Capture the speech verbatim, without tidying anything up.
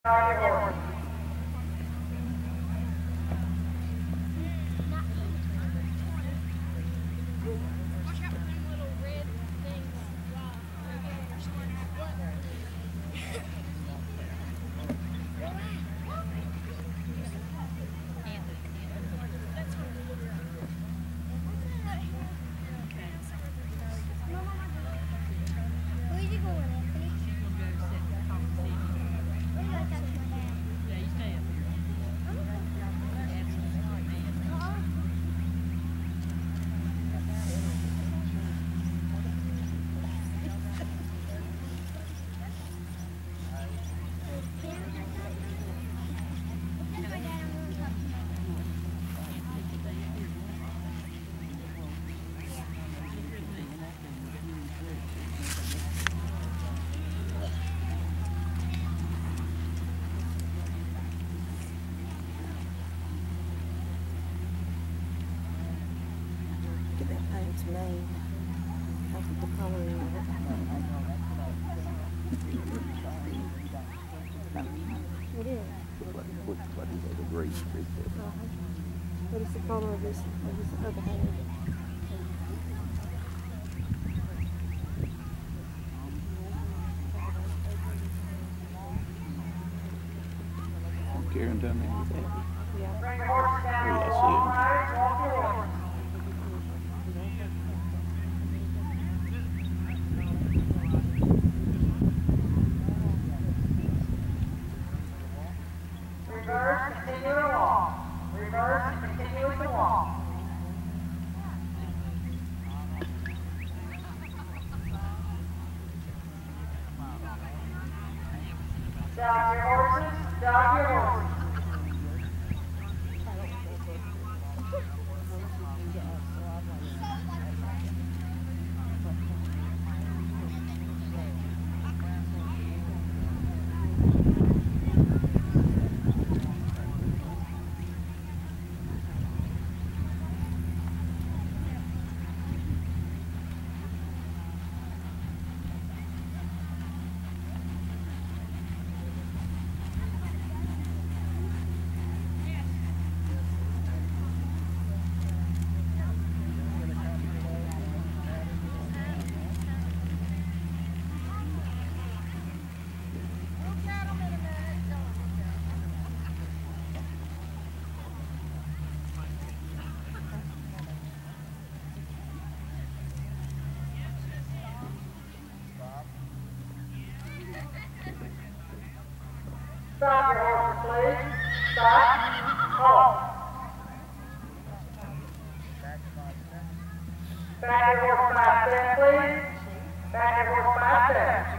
Paint's made. I think the coloring of it. It is. What, what, what is it? The gray streak there. Uh-huh. What is the color of this, of this other hand? Karen done that with that? Yeah. Oh, yeah, I see it. Reverse, continue to walk. Reverse, continue to walk. Stop your horses, stop your horses. Stop your horses, please. Stop. Halt. Back your horse five steps, please. Back your horse five steps.